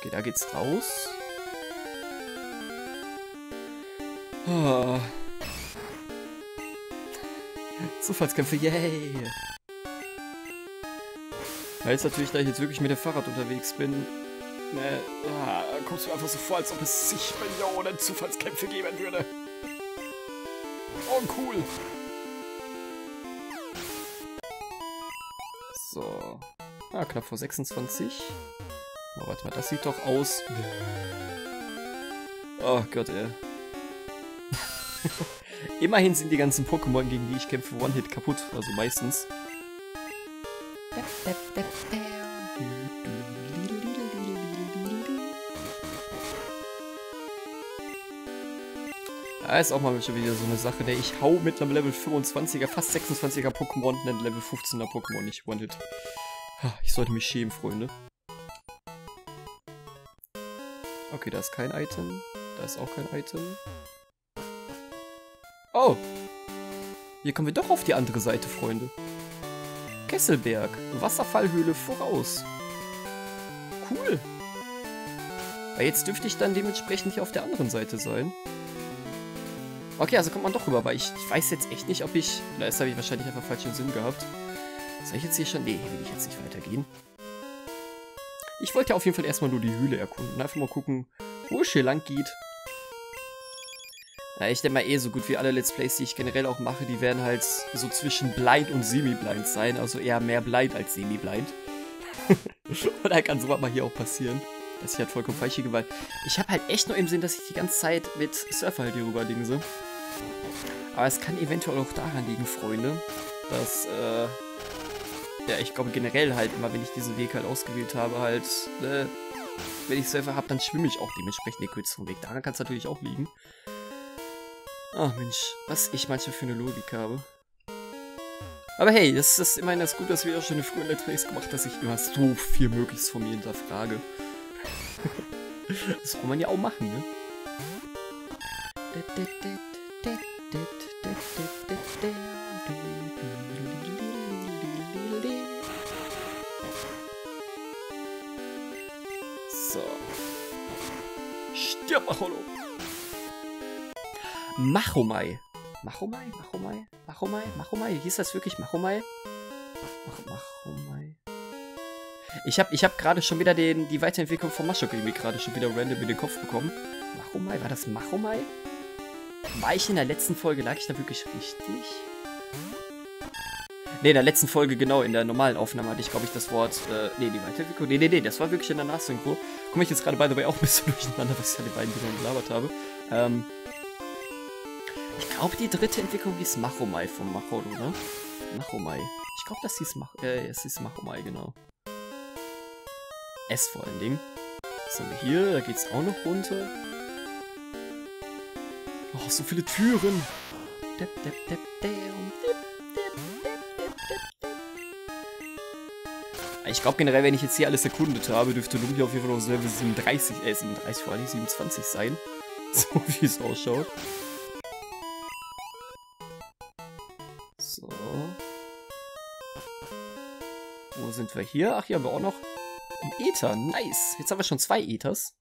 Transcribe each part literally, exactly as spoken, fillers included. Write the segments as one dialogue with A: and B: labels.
A: Okay, da geht's raus. Ah. Zufallskämpfe, yay! Ja, jetzt natürlich, da ich jetzt wirklich mit dem Fahrrad unterwegs bin, ne, ah, kommst du mir einfach so vor, als ob es zig Millionen Zufallskämpfe geben würde. Oh, cool! So. Ah, knapp vor sechsundzwanzig. Oh, warte mal, das sieht doch aus... Oh Gott, ey. Immerhin sind die ganzen Pokémon, gegen die ich kämpfe, One-Hit kaputt. Also meistens. Da ist auch mal schon wieder so eine Sache, der ich hau mit einem Level fünfundzwanziger, fast sechsundzwanziger Pokémon, einen Level fünfzehner Pokémon nicht One-Hit. Ich sollte mich schämen, Freunde. Okay, da ist kein Item. Da ist auch kein Item. Oh! Hier kommen wir doch auf die andere Seite, Freunde. Kesselberg. Wasserfallhöhle voraus. Cool. Weil jetzt dürfte ich dann dementsprechend hier auf der anderen Seite sein. Okay, also kommt man doch rüber, weil ich, ich weiß jetzt echt nicht, ob ich... Oder das habe ich wahrscheinlich einfach falschen Sinn gehabt. Soll ich jetzt hier schon... Nee, hier will ich jetzt nicht weitergehen. Ich wollte ja auf jeden Fall erstmal nur die Höhle erkunden. Einfach mal gucken, wo es hier lang geht. Ja, ich denke mal eh, so gut wie alle Let's Plays, die ich generell auch mache, die werden halt so zwischen blind und semi-blind sein. Also eher mehr blind als semi-blind. Und da kann sowas mal hier auch passieren. Dass ich halt vollkommen falsch hier weil ich habe halt echt nur im Sinn, dass ich die ganze Zeit mit Surfer halt hier rüber dingse. Aber es kann eventuell auch daran liegen, Freunde, dass, äh, ja, ich glaube generell halt immer, wenn ich diesen Weg halt ausgewählt habe, halt, äh, wenn ich Surfer habe, dann schwimme ich auch dementsprechend den kürzeren Weg. Daran kann es natürlich auch liegen. Ach Mensch, was ich manchmal für eine Logik habe. Aber hey, das ist immerhin das gut, dass wir auch schon in frühen Let's Plays gemacht, dass ich immer so viel möglichst von mir hinterfrage. Das kann man ja auch machen, ne? So. Stirb, Macholo! Machomai. Machomai? Machomai? Machomai? Machomai? Hieß das wirklich Machomai? Mach, Machomai. Ich habe ich hab gerade schon wieder den, die Weiterentwicklung von Maschok irgendwie gerade schon wieder random in den Kopf bekommen. Machomai? War das Machomai? War ich in der letzten Folge, lag ich da wirklich richtig? Ne, in der letzten Folge, genau, in der normalen Aufnahme hatte ich, glaube ich, das Wort, äh, nee, die Weiterentwicklung, nee, nee, nee, das war wirklich in der Nachsynchro. Komme ich jetzt gerade, by the way, auch ein bisschen durcheinander, was ich an den beiden Dingern gelabert habe. Ähm, ich glaube, die dritte Entwicklung hieß Machomai von Macholo, ne? Machomai. Ich glaube, das hieß, Mach äh, es hieß Machomai, genau. S vor allen Dingen. Was haben wir hier? Da geht's auch noch runter. Oh, so viele Türen. Ich glaube generell, wenn ich jetzt hier alles erkundet habe, dürfte Lugia auf jeden Fall auf Level siebenunddreißig, äh, siebenunddreißig, vor allem siebenundzwanzig sein. So wie es ausschaut. So. Wo sind wir hier? Ach, hier haben wir auch noch ein Ether. Nice. Jetzt haben wir schon zwei Ethers.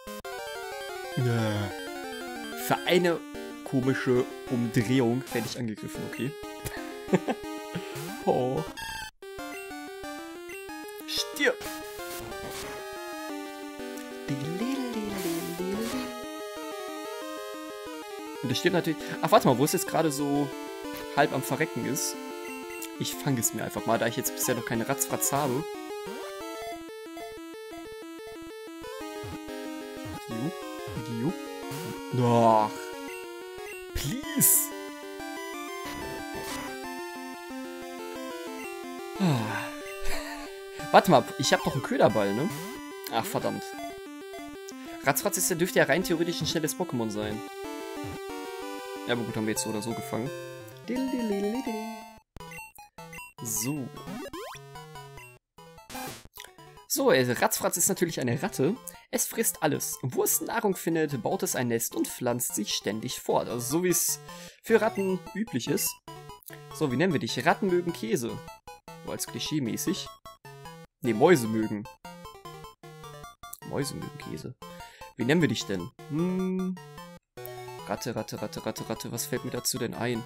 A: Ja. Für eine komische Umdrehung werde ich angegriffen, okay. Oh. Stirb! Und das stimmt natürlich... Ach, warte mal, wo es jetzt gerade so halb am Verrecken ist. Ich fange es mir einfach mal, da ich jetzt bisher noch keine Ratzfratz habe. Jup, jup. Ach. Please. Ah. Warte mal, ich habe doch einen Köderball, ne? Ach, verdammt. Ratzfratz ist, der dürfte ja rein theoretisch ein schnelles Pokémon sein. Ja, aber gut, haben wir jetzt so oder so gefangen. So. So, Ratzfratz ist natürlich eine Ratte. Es frisst alles. Wo es Nahrung findet, baut es ein Nest und pflanzt sich ständig fort. Also so wie es für Ratten üblich ist. So, wie nennen wir dich? Ratten mögen Käse. So als Klischee-mäßig. Ne, Mäuse mögen. Mäuse mögen Käse. Wie nennen wir dich denn? Hm. Ratte, Ratte, Ratte, Ratte, Ratte. Was fällt mir dazu denn ein?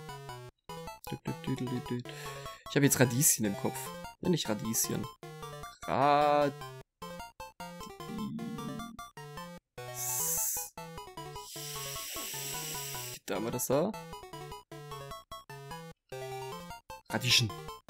A: Ich habe jetzt Radieschen im Kopf. Ja, nicht Radieschen. Rad... Da haben wir das da. Radieschen.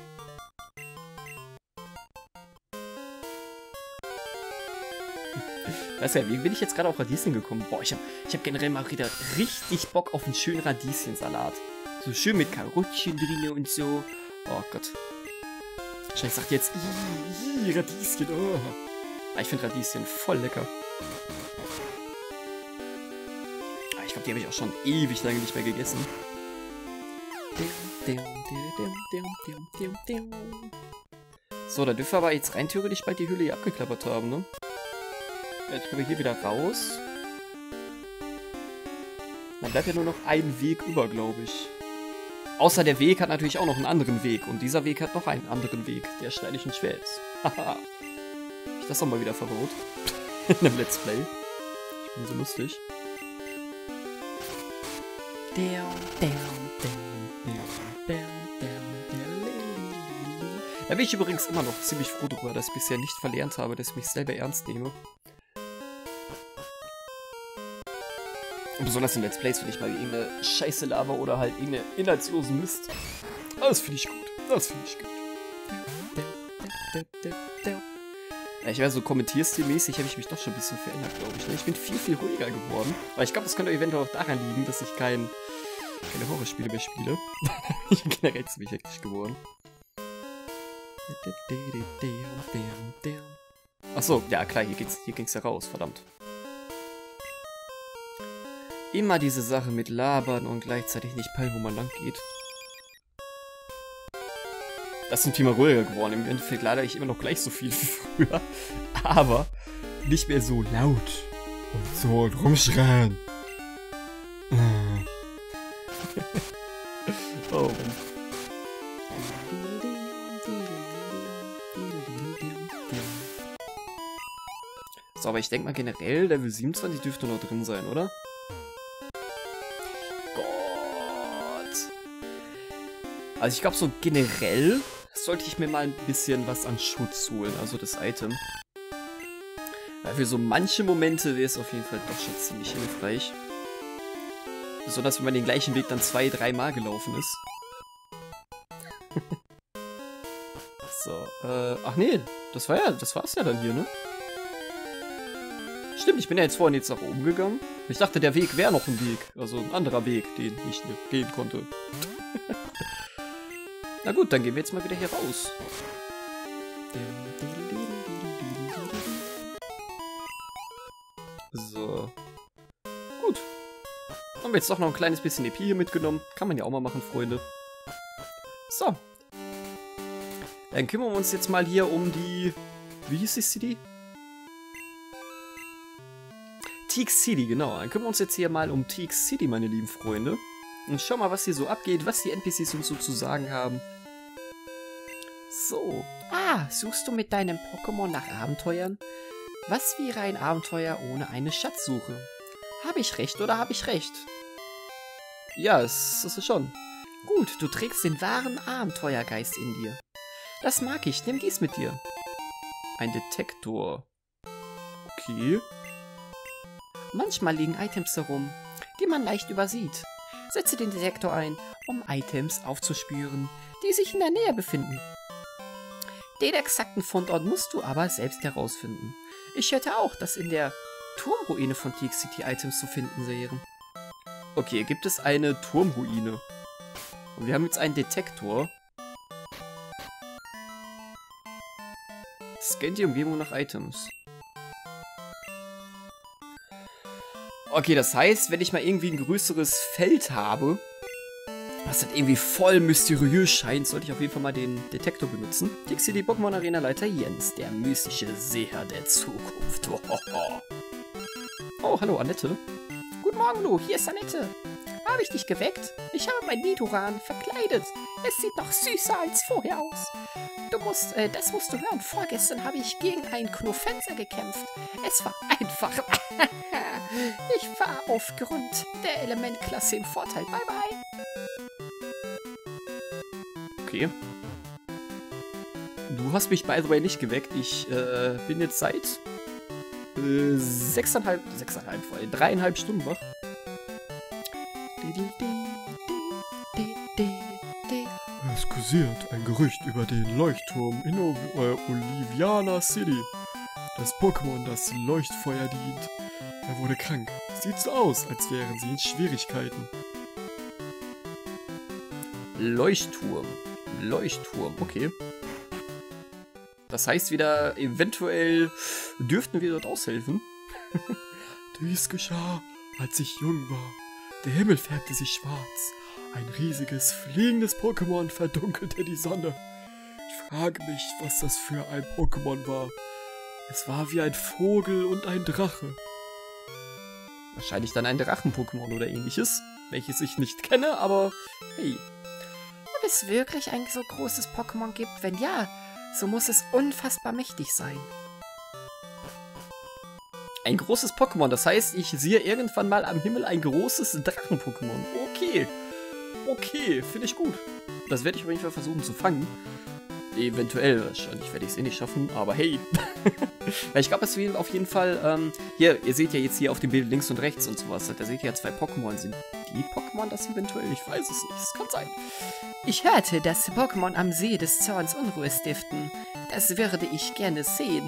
A: Weißt du, wie bin ich jetzt gerade auf Radieschen gekommen? Boah, ich habe ich hab generell mal wieder richtig Bock auf einen schönen Radieschensalat. So schön mit Karottchen drin und so. Oh Gott. Wahrscheinlich sagt jetzt, ii, ii, Radieschen, oh. Ich finde Radieschen voll lecker. Ich glaube, die habe ich auch schon ewig lange nicht mehr gegessen. So, da dürfen wir aber jetzt rein theoretisch bald die Hülle hier abgeklappert haben, ne? Jetzt können wir hier wieder raus. Dann bleibt ja nur noch ein Weg über, glaube ich. Außer der Weg hat natürlich auch noch einen anderen Weg. Und dieser Weg hat noch einen anderen Weg, der steinig und schwer ist. Haha. Ich das auch mal wieder verbaut. In einem Let's Play. Ich bin so lustig. Da bin ich übrigens immer noch ziemlich froh darüber, dass ich bisher nicht verlernt habe, dass ich mich selber ernst nehme. Und besonders in Let's Plays, wenn ich mal irgendeine Scheiße laber oder halt irgendeine inhaltslosen Mist. Das finde ich gut. Das finde ich gut. Ja, ich weiß, so kommentierstilmäßig habe ich mich doch schon ein bisschen verändert, glaube ich. Ne? Ich bin viel, viel ruhiger geworden. Aber ich glaube, das könnte eventuell auch daran liegen, dass ich kein, keine Horrorspiele mehr spiele. Ich bin generell ziemlich hektisch geworden. Achso, ja klar, hier ging's, hier ging's ja raus, verdammt. Immer diese Sache mit labern und gleichzeitig nicht peilen, wo man lang geht. Das ist ein Thema ruhiger geworden. Im Endeffekt lader ich immer noch gleich so viel wie früher. Aber nicht mehr so laut. Und so und rumschreien. Oh Mann. So, aber ich denke mal generell, Level siebenundzwanzig dürfte noch drin sein, oder? Gott. Also ich glaube so generell sollte ich mir mal ein bisschen was an Schutz holen, also das Item. Weil für so manche Momente wäre es auf jeden Fall doch schon ziemlich hilfreich. Besonders wenn man den gleichen Weg dann zwei, dreimal gelaufen ist. So, äh, ach nee, das war ja, das war's ja dann hier, ne? Stimmt, ich bin ja jetzt vorhin jetzt nach oben gegangen. Ich dachte, der Weg wäre noch ein Weg, also ein anderer Weg, den ich nicht gehen konnte. Na gut, dann gehen wir jetzt mal wieder hier raus. So. Gut. Haben wir jetzt doch noch ein kleines bisschen E P hier mitgenommen. Kann man ja auch mal machen, Freunde. So. Dann kümmern wir uns jetzt mal hier um die... Wie hieß die City? Teak City, genau. Dann kümmern wir uns jetzt hier mal um Teak City, meine lieben Freunde. Und schau mal, was hier so abgeht, was die N P Cs uns so zu sagen haben. So. Ah, suchst du mit deinem Pokémon nach Abenteuern? Was wäre ein Abenteuer ohne eine Schatzsuche? Habe ich recht oder habe ich recht? Ja, es ist es schon. Gut, du trägst den wahren Abenteuergeist in dir. Das mag ich, nimm dies mit dir. Ein Detektor. Okay. Manchmal liegen Items herum, die man leicht übersieht. Setze den Detektor ein, um Items aufzuspüren, die sich in der Nähe befinden. Den exakten Fundort musst du aber selbst herausfinden. Ich hörte auch, dass in der Turmruine von Teak City Items zu finden wären. Okay, gibt es eine Turmruine. Und wir haben jetzt einen Detektor. Scannt die Umgebung nach Items. Okay, das heißt, wenn ich mal irgendwie ein größeres Feld habe, was halt irgendwie voll mysteriös scheint, sollte ich auf jeden Fall mal den Detektor benutzen. Teak City Pokémon Arena Leiter Jens, der mystische Seher der Zukunft. Oh, hallo Annette. Guten Morgen, Lu, hier ist Annette. Habe ich dich geweckt? Ich habe mein Nidoran verkleidet. Es sieht noch süßer als vorher aus.
B: du musst, äh, das musst du hören. Vorgestern habe ich gegen einen Knofenser gekämpft. Es war einfach. Ich war aufgrund der Elementklasse im Vorteil. Bye, bye.
A: Okay. Du hast mich, by the way, nicht geweckt. Ich äh, bin jetzt seit äh, sechseinhalb, sechseinhalb, vor allem dreieinhalb Stunden wach. Es kursiert ein Gerücht über den Leuchtturm in o äh, Oliviana City. Das Pokémon, das Leuchtfeuer dient. Er wurde krank. Sieht so aus, als wären sie in Schwierigkeiten. Leuchtturm. Leuchtturm, okay. Das heißt wieder, eventuell dürften wir dort aushelfen. Dies geschah, als ich jung war. Der Himmel färbte sich schwarz. Ein riesiges, fliegendes Pokémon verdunkelte die Sonne. Ich frage mich, was das für ein Pokémon war. Es war wie ein Vogel und ein Drache. Wahrscheinlich dann ein Drachen-Pokémon oder ähnliches, welches ich nicht kenne, aber hey.
B: Ob es wirklich ein so großes Pokémon gibt? Wenn ja, so muss es unfassbar mächtig sein.
A: Ein großes Pokémon, das heißt, ich sehe irgendwann mal am Himmel ein großes Drachen-Pokémon. Okay. Okay, finde ich gut. Das werde ich auf jeden Fall versuchen zu fangen. Eventuell, wahrscheinlich werde ich es eh nicht schaffen, aber hey. Weil ich glaube, es wird auf jeden Fall, ähm, hier, ihr seht ja jetzt hier auf dem Bild links und rechts und sowas, da seht ihr ja zwei Pokémon. Sind die Pokémon das eventuell? Ich weiß es nicht, es kann sein.
B: Ich hörte, dass Pokémon am See des Zorns Unruhe stiften. Das würde ich gerne sehen.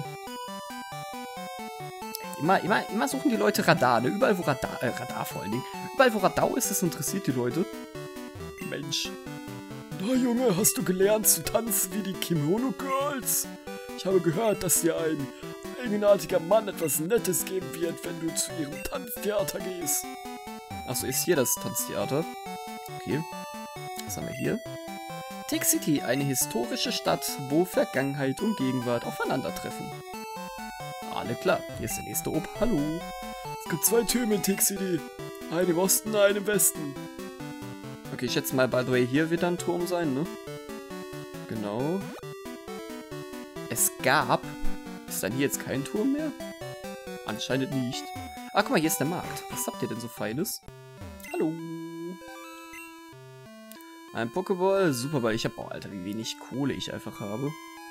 A: Immer, immer, immer suchen die Leute Radar, ne? Überall wo Radar, äh, Radar vor allen Dingen. Überall wo Radar ist, das interessiert die Leute. Mensch. Na Junge, hast du gelernt zu tanzen wie die Kimono Girls? Ich habe gehört, dass dir ein eigenartiger Mann etwas Nettes geben wird, wenn du zu ihrem Tanztheater gehst. Achso, ist hier das Tanztheater? Okay. Was haben wir hier? Tick City, eine historische Stadt, wo Vergangenheit und Gegenwart aufeinandertreffen. Alle klar, hier ist der nächste Op. Hallo. Es gibt zwei Türme in Tick City. Einen im Osten, einen im Westen. Okay, ich schätze mal, by the way, hier wird ein Turm sein, ne? Genau. Es gab... Ist dann hier jetzt kein Turm mehr? Anscheinend nicht. Ah, guck mal, hier ist der Markt. Was habt ihr denn so Feines? Hallo. Ein Pokéball. Super, weil ich habe... Oh, Alter, wie wenig Kohle ich einfach habe.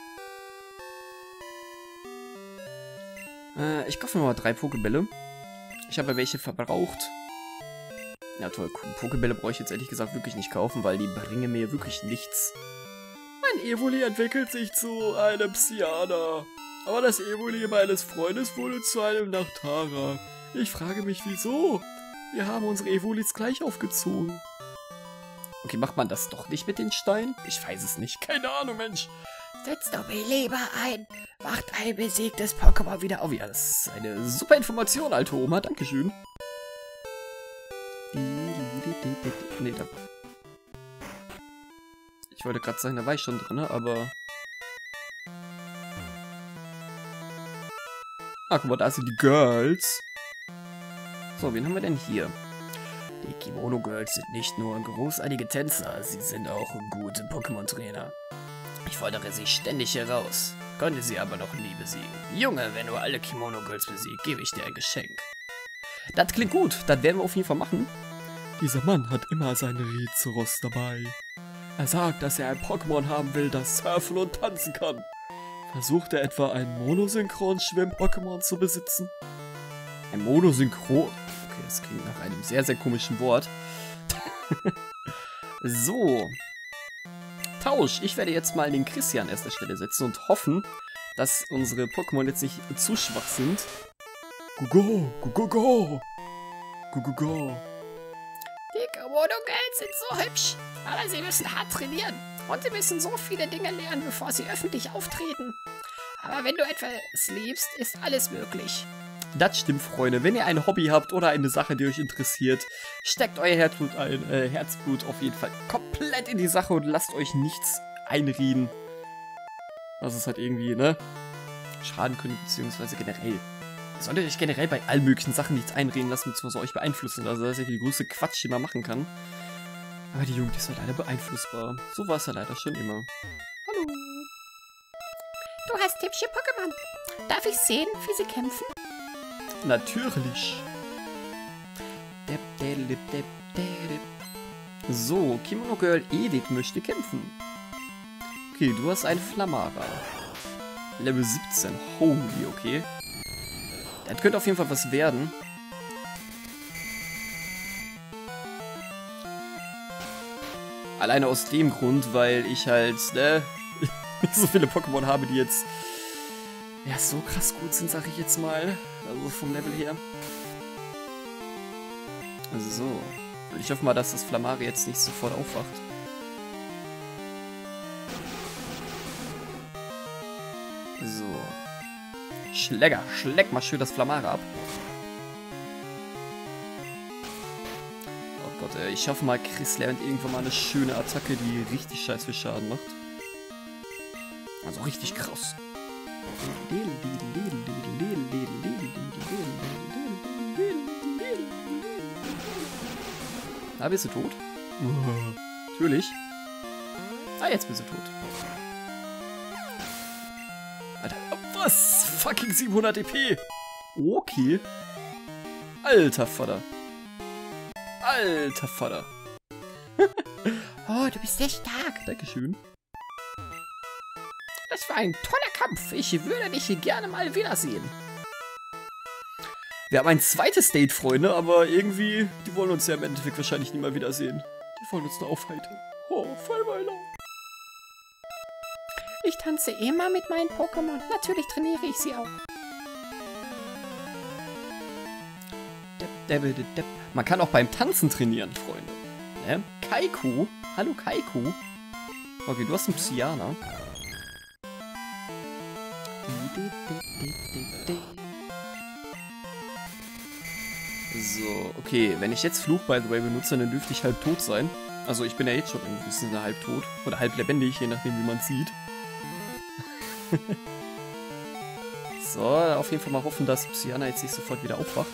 A: Äh, ich kaufe mir mal drei Pokébälle. Ich habe welche verbraucht. Ja toll, Pokébälle brauche ich jetzt ehrlich gesagt wirklich nicht kaufen, weil die bringen mir wirklich nichts. Mein Evoli entwickelt sich zu einem Psyana. Aber das Evoli meines Freundes wurde zu einem Nachtara. Ich frage mich, wieso? Wir haben unsere Evolis gleich aufgezogen. Okay, macht man das doch nicht mit den Steinen? Ich weiß es nicht. Keine Ahnung, Mensch.
B: Setz doch lieber ein. Wacht ein besiegtes Pokémon wieder auf.
A: Oh ja, das ist eine super Information, alte Oma. Dankeschön. Nee, da. Ich wollte gerade sagen, da war ich schon drin, aber... Ah, guck mal, da sind die Girls. So, wen haben wir denn hier? Die Kimono Girls sind nicht nur großartige Tänzer, sie sind auch gute Pokémon-Trainer. Ich fordere sie ständig heraus, konnte sie aber noch nie besiegen. Junge, wenn du alle Kimono Girls besiegst, gebe ich dir ein Geschenk. Das klingt gut, das werden wir auf jeden Fall machen. Dieser Mann hat immer seine Rizeros dabei. Er sagt, dass er ein Pokémon haben will, das surfen und tanzen kann. Versucht er etwa ein Monosynchron-Schwimm-Pokémon zu besitzen? Ein Monosynchron... Okay, das klingt nach einem sehr, sehr komischen Wort. So. Tausch. Ich werde jetzt mal den Chris hier an erster Stelle setzen und hoffen, dass unsere Pokémon jetzt nicht zu schwach sind. Gugo, Gugo, Gugo.
B: Die Kimono Girls sind so hübsch, aber sie müssen hart trainieren. Und sie müssen so viele Dinge lernen, bevor sie öffentlich auftreten. Aber wenn du etwas liebst, ist alles möglich.
A: Das stimmt, Freunde. Wenn ihr ein Hobby habt oder eine Sache, die euch interessiert, steckt euer Herzblut, ein, äh, Herzblut auf jeden Fall komplett in die Sache und lasst euch nichts einreden. Was es halt irgendwie, ne, schaden könnte, beziehungsweise generell. Ihr solltet euch generell bei allen möglichen Sachen nichts einreden lassen, beziehungsweise euch beeinflussen. Also das ist ja die größte Quatsch, den man machen kann. Aber die Jugend ist halt leider beeinflussbar. So war es ja leider schon immer. Hallo.
B: Du hast hübsche Pokémon. Darf ich sehen, wie sie kämpfen?
A: Natürlich. So, Kimono Girl Edith möchte kämpfen. Okay, du hast einen Flamara. Level siebzehn. Holy, okay. Das könnte auf jeden Fall was werden. Alleine aus dem Grund, weil ich halt, ne, nicht so viele Pokémon habe, die jetzt ja so krass gut sind, sag ich jetzt mal. Also vom Level her. So. Und ich hoffe mal, dass das Flamari jetzt nicht sofort aufwacht. So. Schläger, schläg mal schön das Flamari ab. Oh Gott, ey. Ich hoffe mal, Chris lernt irgendwann mal eine schöne Attacke, die richtig scheiß viel Schaden macht. Also richtig krass. Ah, bist du tot? Natürlich. Ah, jetzt bist du tot. Alter, was? Fucking siebenhundert E P. Okay. Alter Vater. Alter Vater.
B: Oh, du bist sehr stark.
A: Dankeschön.
B: Das war ein toller Kampf. Ich würde dich hier gerne mal wiedersehen.
A: Wir haben ein zweites Date, Freunde, aber irgendwie, die wollen uns ja im Endeffekt wahrscheinlich nie mal wiedersehen. Die wollen uns nur aufheitern. Oh, Fallweiler.
B: Ich tanze immer mit meinen Pokémon. Natürlich trainiere ich sie auch.
A: Man kann auch beim Tanzen trainieren, Freunde. Ne? Kaiku. Hallo, Kaiku. Okay, du hast einen Psyana. So, okay, wenn ich jetzt Fluch, by the way, benutze, dann dürfte ich halb tot sein. Also ich bin ja jetzt schon ein bisschen halb tot. Oder halb lebendig, je nachdem, wie man es sieht. So, auf jeden Fall mal hoffen, dass Psyana jetzt nicht sofort wieder aufwacht.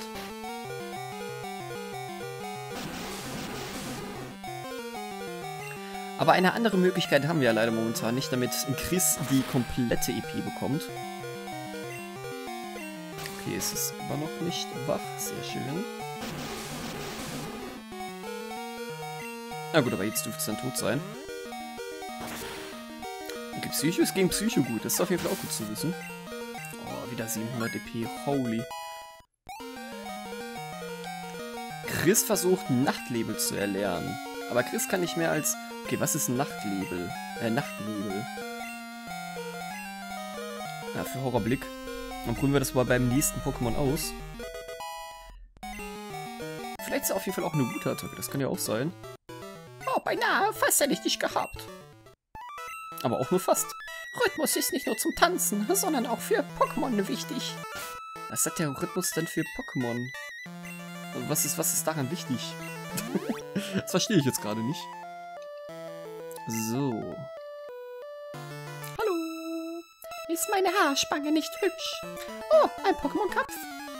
A: Aber eine andere Möglichkeit haben wir ja leider momentan nicht, damit Chris die komplette E P bekommt. Okay, es ist immer noch nicht wach. Sehr schön. Na gut, aber jetzt dürfte es dann tot sein. Okay, Psycho ist gegen Psycho gut. Das ist auf jeden Fall auch gut zu wissen. Oh, wieder siebenhundert E P. Holy. Chris versucht, Nachtlebel zu erlernen. Aber Chris kann nicht mehr als... Okay, was ist Nachtlebel? Äh, Nachtnebel. Ja, für Horrorblick. Dann probieren wir das mal beim nächsten Pokémon aus. Vielleicht ist er auf jeden Fall auch eine gute Attacke. Das kann ja auch sein.
B: Oh, beinahe. Fast hätte ich dich gehabt.
A: Aber auch nur fast.
B: Rhythmus ist nicht nur zum Tanzen, sondern auch für Pokémon wichtig.
A: Was sagt der Rhythmus denn für Pokémon? Was ist, was ist daran wichtig? Das verstehe ich jetzt gerade nicht. So.
B: Hallo. Ist meine Haarspange nicht hübsch? Oh, ein Pokémon-Kampf.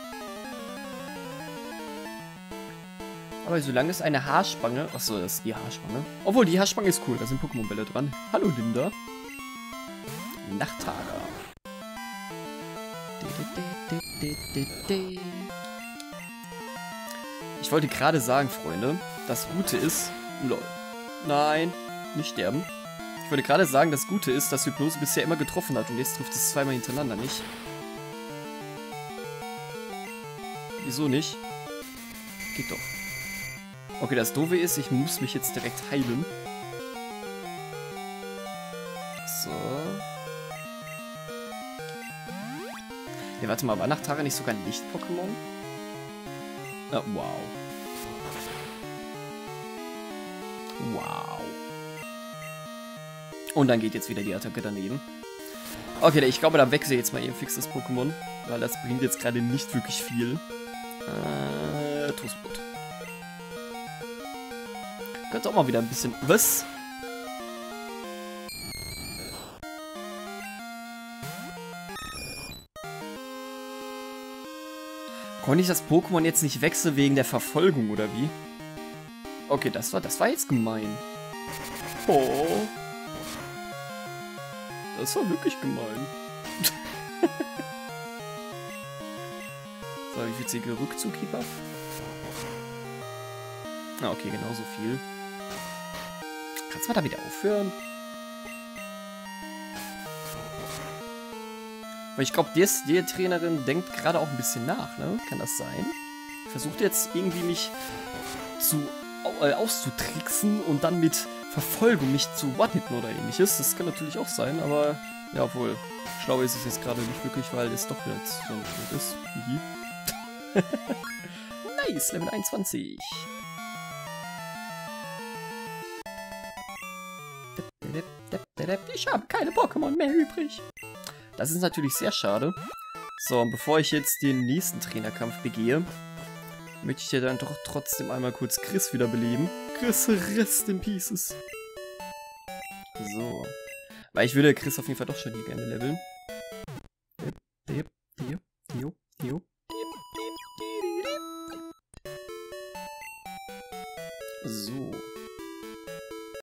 A: Aber solange es eine Haarspange... Achso, das ist die Haarspange. Obwohl, die Haarspange ist cool. Da sind Pokémon-Bälle dran. Hallo, Linda. Nachttager. Ich wollte gerade sagen, Freunde, das Gute ist... Lol. Nein, nicht sterben. Ich wollte gerade sagen, das Gute ist, dass Hypnose bisher immer getroffen hat und jetzt trifft es zweimal hintereinander nicht. Wieso nicht? Geht doch. Okay, das Doofe ist, ich muss mich jetzt direkt heilen. So. Ja, warte mal, war Nachttara nicht sogar ein Licht-Pokémon? Ah, wow. Wow. Und dann geht jetzt wieder die Attacke daneben. Okay, ich glaube, da wechsle ich jetzt mal eben fix das Pokémon. Weil das bringt jetzt gerade nicht wirklich viel. Äh, Toastbrot. Könnte auch mal wieder ein bisschen... Was? Konnte ich das Pokémon jetzt nicht wechseln wegen der Verfolgung, oder wie? Okay, das war, das war jetzt gemein. Oh. Das war wirklich gemein. etwa, wie viel Segel Rückzug Keep Up? Ah, okay, genauso viel. Kannst du mal damit aufhören? Weil ich glaube, die Trainerin denkt gerade auch ein bisschen nach, ne? Kann das sein? Versucht jetzt irgendwie mich zu äh, auszutricksen und dann mit Verfolgung mich zu one-hitten oder ähnliches. Das kann natürlich auch sein, aber ja, obwohl, schlau ist es jetzt gerade nicht wirklich, weil es doch jetzt so gut ist. Nice, Level einundzwanzig. Ich habe keine Pokémon mehr übrig. Das ist natürlich sehr schade. So, und bevor ich jetzt den nächsten Trainerkampf begehe, möchte ich dir dann doch trotzdem einmal kurz Chris wiederbeleben. Chris, rest in pieces. So. Weil ich würde Chris auf jeden Fall doch schon hier gerne leveln. So.